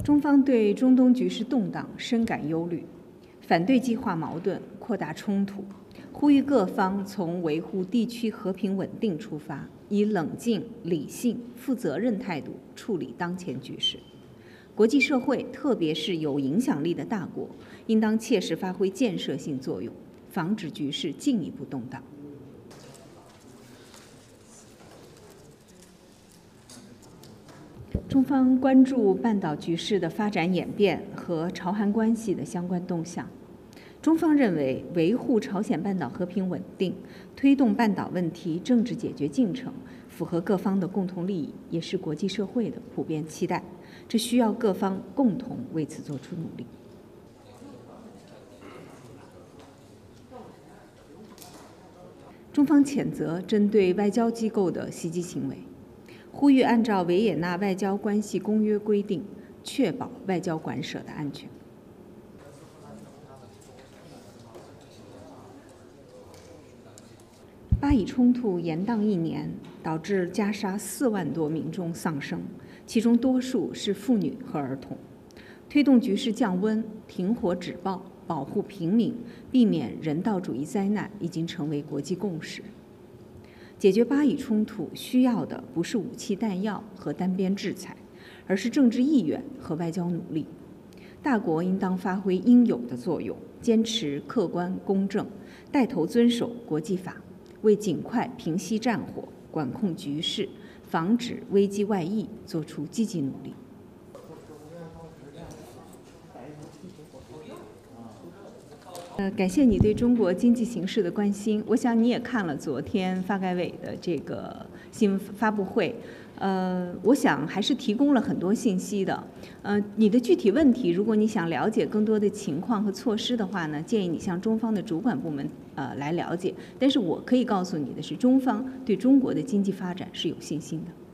中方对中东局势动荡深感忧虑，反对激化矛盾、扩大冲突，呼吁各方从维护地区和平稳定出发，以冷静、理性、负责任态度处理当前局势。国际社会，特别是有影响力的大国，应当切实发挥建设性作用，防止局势进一步动荡。中方关注半岛局势的发展演变和朝韩关系的相关动向。中方认为，维护朝鲜半岛和平稳定，推动半岛问题政治解决进程，符合各方的共同利益，也是国际社会的普遍期待。这需要各方共同为此做出努力。中方谴责针对外交机构的袭击行为，呼吁按照维也纳外交关系公约规定，确保外交馆舍的安全。巴以冲突延宕1年，导致加沙4万多民众丧生，其中多数是妇女和儿童。推动局势降温、停火止暴、保护平民、避免人道主义灾难已经成为国际共识。解决巴以冲突需要的不是武器弹药和单边制裁，而是政治意愿和外交努力。大国应当发挥应有的作用，坚持客观公正，带头遵守国际法，为尽快平息战火、管控局势、防止危机外溢做出积极努力。感谢你对中国经济形势的关心。我想你也看了昨天发改委的这个新闻发布会，我想还是提供了很多信息的。你的具体问题，如果你想了解更多的情况和措施的话呢，建议你向中方的主管部门来了解。但是我可以告诉你的是，中方对中国的经济发展是有信心的。